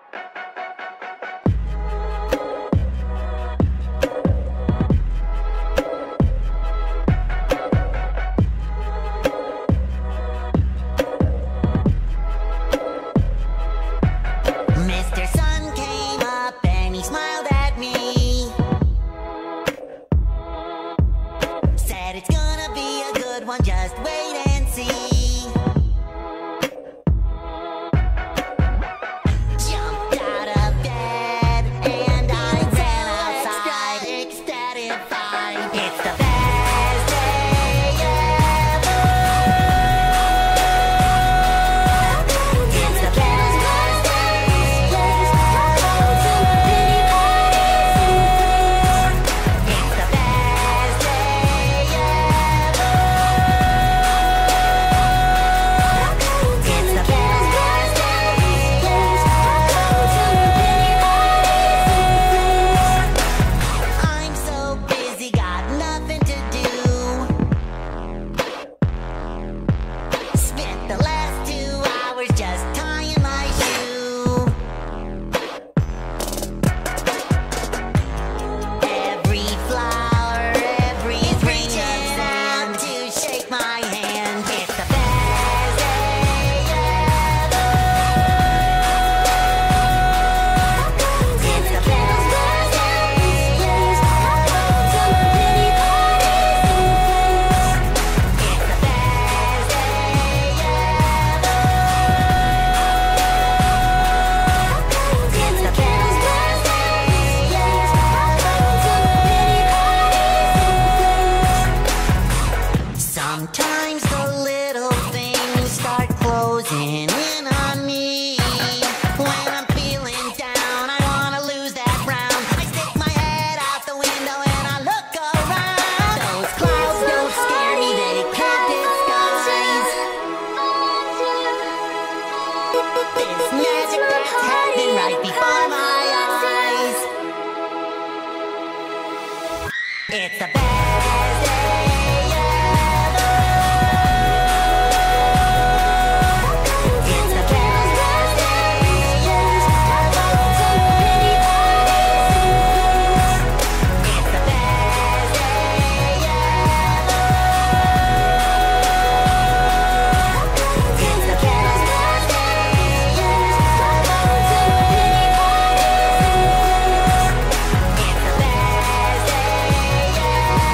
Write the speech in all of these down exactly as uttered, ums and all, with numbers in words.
Just wait and see. Jumped out of bed and I ran outside, ecstatified. It's the best day ever. It's the best, best day ever. It's the best day ever. Sometimes the little things start closing in on me. When I'm feeling down, I wanna lose that frown. I stick my head out the window and I look around. Those clouds don't scare me, they can't disguise this magic that's happening right before my eyes. It's the best day. Yeah.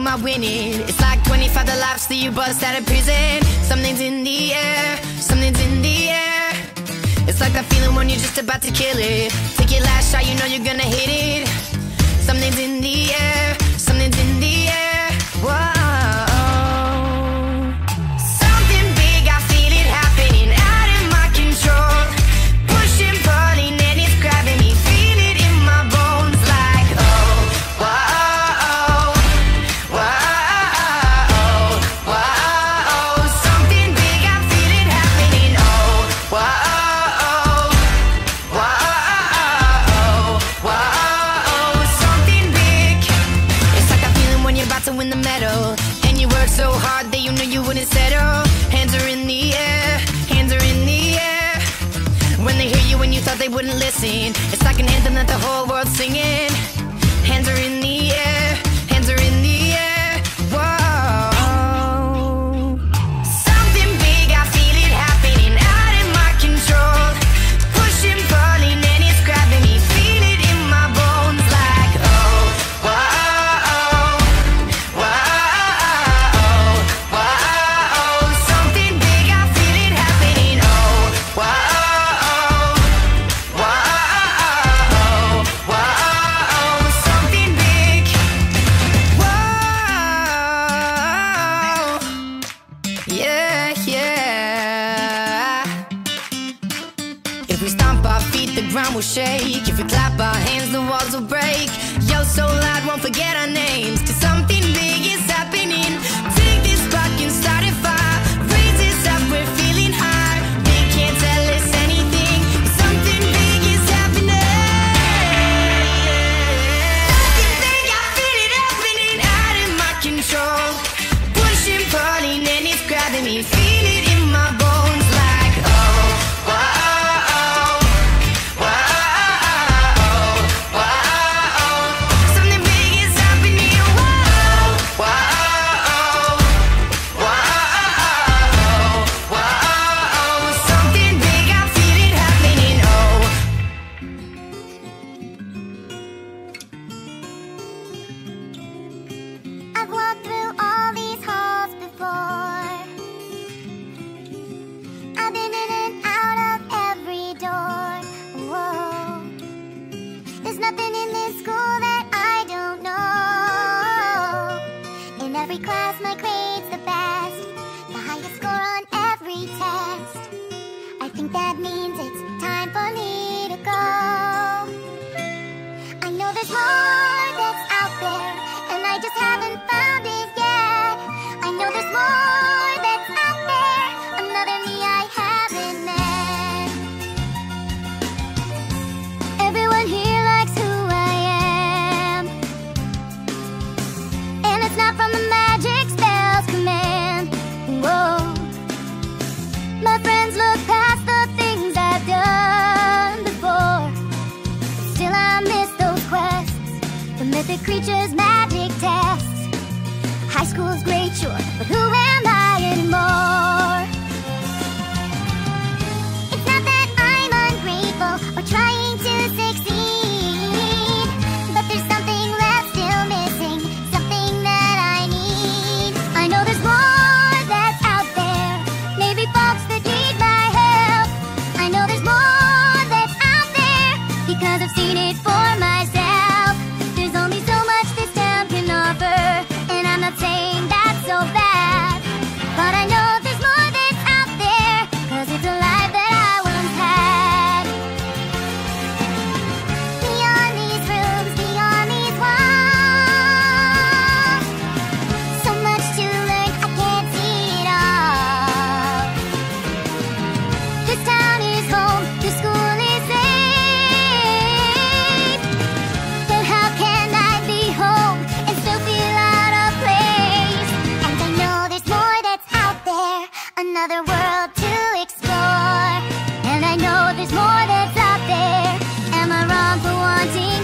am I winning? It's like twenty-five the lives that you bust out of prison. Something's in the air, something's in the air. It's like that feeling when you're just about to kill it. Take your last shot, you know you're gonna hit it. Something's in the air, something's in the air. Whoa. Something big, I feel it happening, out of my control. Pushing, pulling, and it's grabbing me. Feel it in my bones like, oh, whoa, whoa, whoa. Something big, I feel it happening, oh, whoa. To win the medal, and you worked so hard that you knew you wouldn't settle. Hands are in the air, hands are in the air. When they hear you and you thought they wouldn't listen, it's like an anthem that the whole world's singing. Hands are in the air, hands are in the air. Whoa. Something big, I feel it happening, out of my control. Pushing, pulling, and it's grabbing me. Feel it in my bones like, oh, whoa. Yeah, yeah. If we stomp our feet, the ground will shake. If we clap our hands, the walls will break. Yo, so loud, won't forget our names, 'cause something big is happening. Take this spark and start a fire. Raise us up, we're feeling high. They can't tell us anything. Something big is happening. Something big, I feel it happening, out of my control. Pushing, pulling, and it's grabbing me. Feel it in my bones like, oh, whoa, whoa, whoa. Something big is happening, whoa, whoa, whoa, whoa. Something big, I feel it happening, oh. I've walked through all these halls before. I've been in and out of every door. Whoa. There's nothing in this school that I don't know. In every class my grade's the best, the highest score on every test. I think that means it's time for me to go. I know there's more that's out there, and I just haven't found it yet. I know there's more that's out there, another me I haven't met. Everyone here likes who I am, and it's not from the magic spell's command. Whoa. My friends look past the things I've done before, but still I miss those quests, the mythic creatures, magic tests. High school's great, sure, but who am I anymore? It's not that I'm ungrateful or trying to succeed, but there's something left still missing, something that I need. I know there's more that's out there, maybe folks that need my help. I know there's more that's out there, because I've seen it for myself. There's only so much this town can offer, and I'm not saying that's so bad, but I know there's more that's out there, 'cause it's a life that I once had. Beyond these rooms, beyond these walls, so much to learn, I can't see it all. This town is home, the school is safe, but how can I be home and still feel out of place? And I know there's more that's out there, another world to explore. And I know there's more that's out there, am I wrong for wanting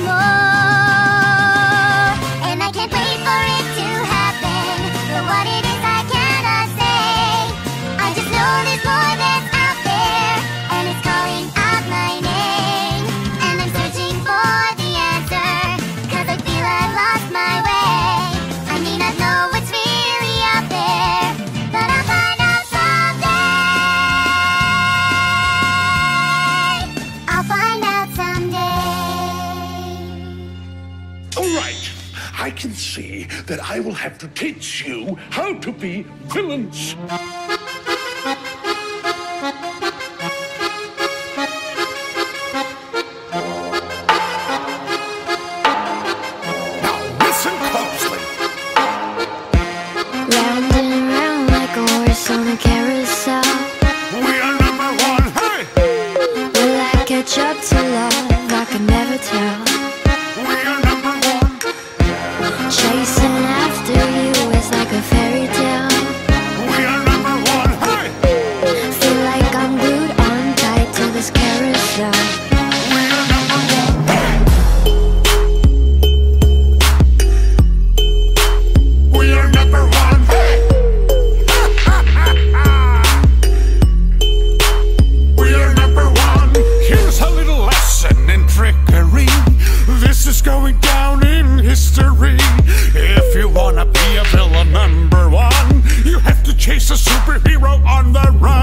more? And I can't wait for it to happen, but what it is I cannot say. I just know there's more that's out there, and it's calling out my name. And I'm searching for the answer, 'cause I feel I've lost my way. I may not know see that I will have to teach you how to be villains. Now listen closely. Round and round like a horse on a carousel. We are number one, hey! Will I catch up to love? I can never tell. We are number one. Chasing after you is like a fairy tale. We are number one, hey! Feel like I'm glued on tight to this carousel. We are number one, hey! We are number one, hey! We are number one. Here's a little lesson in trickery. This is going down in history. If you wanna be a villain number one, you have to chase a superhero on the run.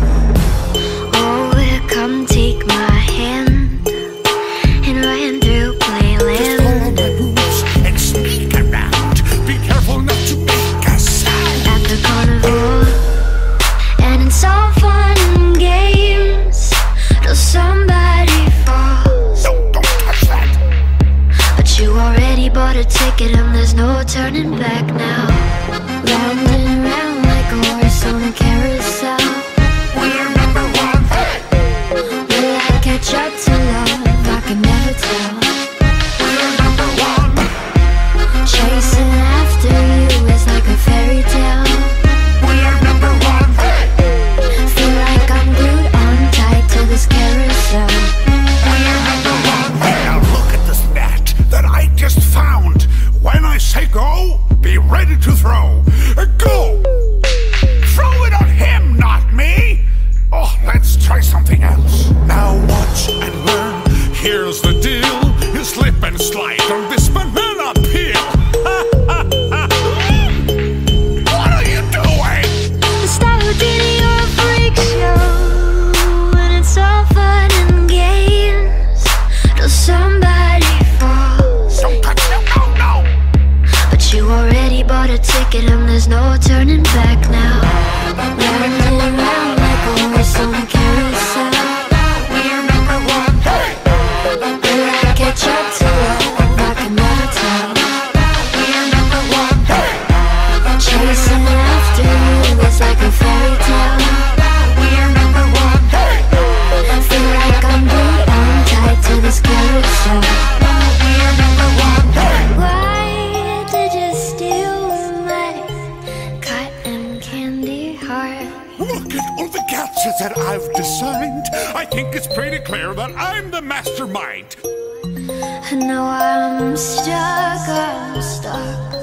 Oh, come take my hand and run through Just follow playland. my moves and sneak around. Be careful not to make a sound. At the carnival, and it's all fun and games till somebody falls. No, don't touch that. But you already bought a ticket and there's no turning back now. Round and round like a horse on a carousel. We are number one, hey! Will I catch up to love? I can never tell. We are number one. Chasing after you is like a fairy tale. We are number one, hey! Feel like I'm glued on tight to this carousel. We are number one, hey! Now look at this net that I just found. When I say go, be ready to throw. Uh, Go! Throw it on him, not me! Oh, let's try something else. Now watch and learn. Here's the deal. You slip and slide on this banana peel. What are you doing? Stuck in your freak show, and it's all fun and games till somebody falls. Don't touch, no, no, no! But you already bought a ticket and there's no turning back now. Round and round like a horse on a carousel. We are number one, hey! Will I catch up to love? I can never tell. We are number one, hey! Chasing after you is like a fairy tale. We are number one, hey! Feel like I'm glued on tight to this carousel. We are number one, hey! Why did you steal my cotton candy heart? Look at all the gadgets that I've designed. I think it's pretty clear that I'm the mastermind. No, I'm stuck, I'm stuck.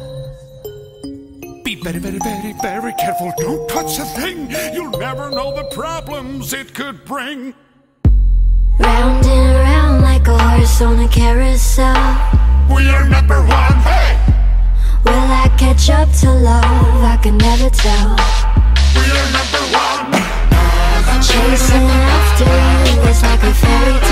Be very, very, very, very careful. Don't touch a thing. You'll never know the problems it could bring. Round and round like a horse on a carousel. We are number one, hey! Will I catch up to love? I can never tell. We are number one. Chasing after you is like a fairy